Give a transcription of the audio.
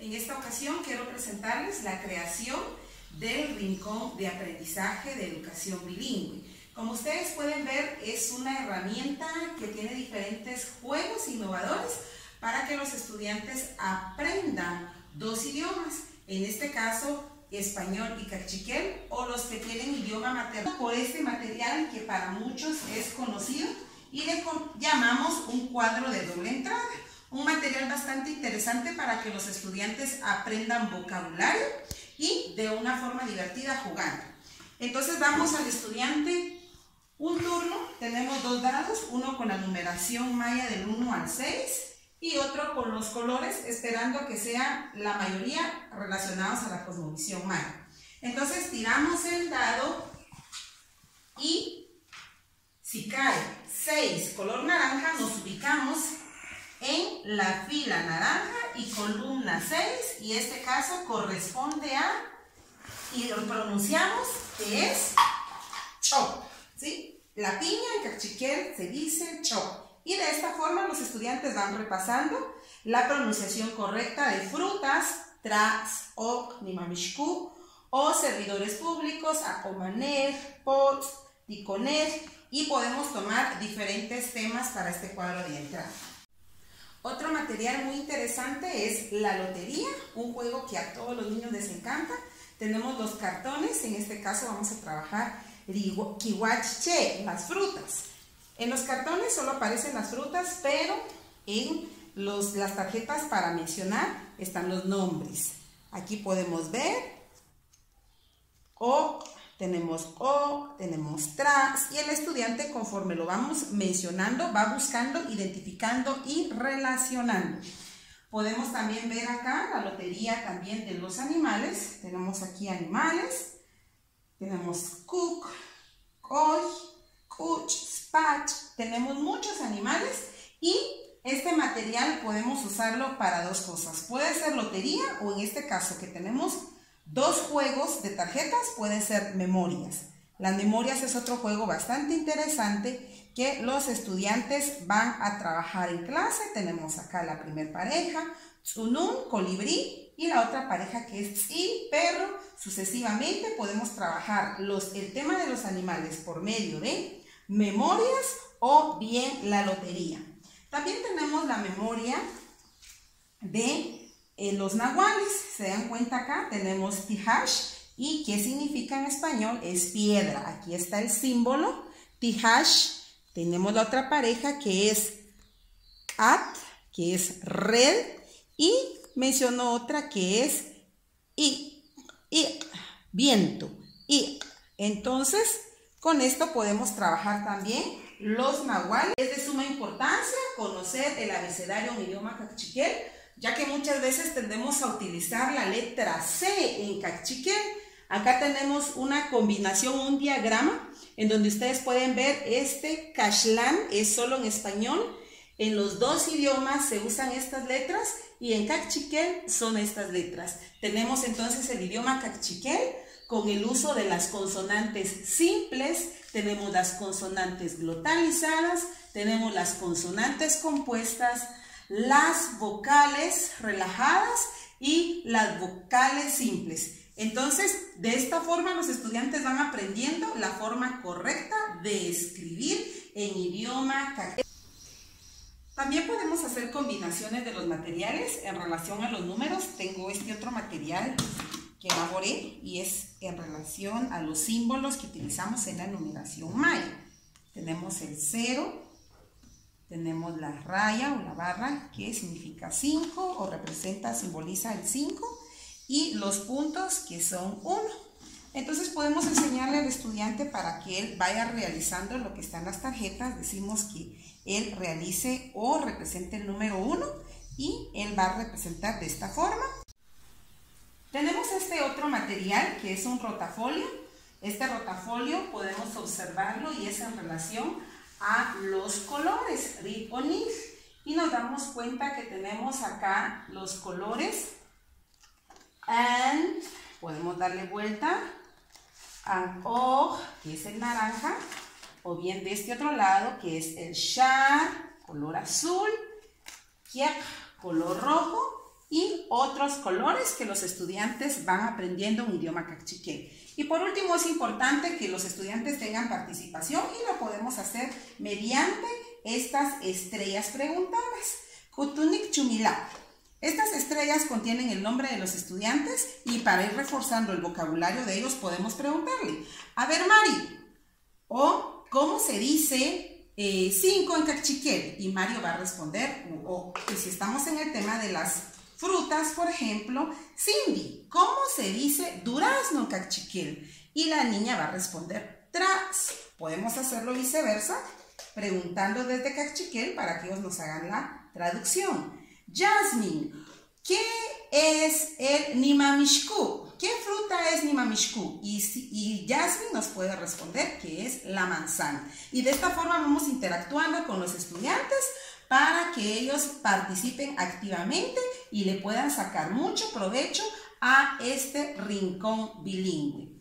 En esta ocasión quiero presentarles la creación del rincón de aprendizaje de educación bilingüe. Como ustedes pueden ver, es una herramienta que tiene diferentes juegos innovadores para que los estudiantes aprendan dos idiomas, en este caso español y cachiquel, o los que tienen idioma materno, por este material que para muchos es conocido y le llamamos un cuadro de doble entrada. Un material bastante interesante para que los estudiantes aprendan vocabulario y de una forma divertida jugando. Entonces damos al estudiante un turno, tenemos dos dados, uno con la numeración maya del 1 al 6 y otro con los colores, esperando que sean la mayoría relacionados a la cosmovisión maya. Entonces tiramos el dado y si cae 6 color naranja, nos ubicamos en la fila naranja y columna 6, y este caso corresponde a, y lo pronunciamos que es chop, ¿sí? La piña en cachiquel se dice chop, y de esta forma los estudiantes van repasando la pronunciación correcta de frutas, tras, ok, nimamishku, o servidores públicos, acomaner, pots, ticoner, y podemos tomar diferentes temas para este cuadro de entrada. Otro material muy interesante es la lotería, un juego que a todos los niños les encanta. Tenemos los cartones, en este caso vamos a trabajar kiwachiche, las frutas. En los cartones solo aparecen las frutas, pero en las tarjetas para mencionar están los nombres. Aquí podemos ver tenemos tras, y el estudiante, conforme lo vamos mencionando, va buscando, identificando y relacionando. Podemos también ver acá la lotería también de los animales. Tenemos aquí animales, tenemos cook, coy, cuch, spatch, tenemos muchos animales, y este material podemos usarlo para dos cosas. Puede ser lotería, o en este caso que tenemos dos juegos de tarjetas, pueden ser memorias. Las memorias es otro juego bastante interesante que los estudiantes van a trabajar en clase. Tenemos acá la primer pareja, tsunun, colibrí, y la otra pareja que es tsil, perro. Sucesivamente podemos trabajar el tema de los animales por medio de memorias o bien la lotería. También tenemos la memoria de los nahuales. Se dan cuenta, acá tenemos tihash, y ¿qué significa en español? Es piedra. Aquí está el símbolo tihash. Tenemos la otra pareja que es at, que es red, y menciono otra que es viento. Entonces, con esto podemos trabajar también los nahuales. Es de suma importancia conocer el abecedario en idioma cachiquel, ya que muchas veces tendemos a utilizar la letra C en cachiquel. Acá tenemos una combinación, un diagrama, en donde ustedes pueden ver este caxlán, es solo en español. En los dos idiomas se usan estas letras, y en cachiquel son estas letras. Tenemos entonces el idioma cachiquel con el uso de las consonantes simples, tenemos las consonantes glotalizadas, tenemos las consonantes compuestas, las vocales relajadas y las vocales simples. Entonces, de esta forma los estudiantes van aprendiendo la forma correcta de escribir en idioma cachiquel. También podemos hacer combinaciones de los materiales en relación a los números. Tengo este otro material que elaboré y es en relación a los símbolos que utilizamos en la numeración maya. Tenemos el 0, tenemos la raya o la barra que significa 5 o representa, simboliza el 5, y los puntos que son 1. Entonces podemos enseñarle al estudiante para que él vaya realizando lo que está en las tarjetas. Decimos que él realice o represente el número 1 y él va a representar de esta forma. Tenemos este otro material que es un rotafolio. Este rotafolio podemos observarlo y es en relación a los colores, riponir, y nos damos cuenta que tenemos acá los colores and, podemos darle vuelta, and que es el naranja, o bien de este otro lado que es el shar, color azul, kiak, color rojo, y otros colores que los estudiantes van aprendiendo un idioma cachiquel. Y por último, es importante que los estudiantes tengan participación y lo podemos hacer mediante estas estrellas preguntables. Kutunik Chumilá. Estas estrellas contienen el nombre de los estudiantes y para ir reforzando el vocabulario de ellos podemos preguntarle, a ver Mari, o ¿cómo se dice 5 en cachiquel? Y Mario va a responder, o si estamos en el tema de las frutas, por ejemplo, Cindy, ¿cómo se dice durazno en cachiquel? Y la niña va a responder tras. Podemos hacerlo viceversa, preguntando desde cachiquel para que ellos nos hagan la traducción. Jasmine, ¿qué es el nimamishku? ¿Qué fruta es nimamishku? Y Jasmine nos puede responder que es la manzana. Y de esta forma vamos interactuando con los estudiantes para que ellos participen activamente y le puedan sacar mucho provecho a este rincón bilingüe.